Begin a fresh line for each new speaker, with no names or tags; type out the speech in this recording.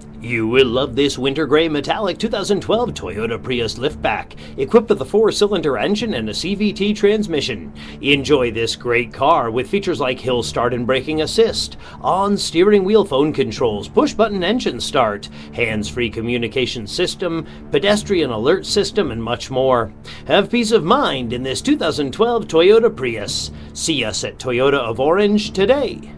You will love this winter gray metallic 2012 Toyota Prius liftback, equipped with a 4-cylinder engine and a CVT transmission. Enjoy this great car with features like hill start and braking assist, on steering wheel phone controls, push-button engine start, hands-free communication system, pedestrian alert system, and much more. Have peace of mind in this 2012 Toyota Prius. See us at Toyota of Orange today.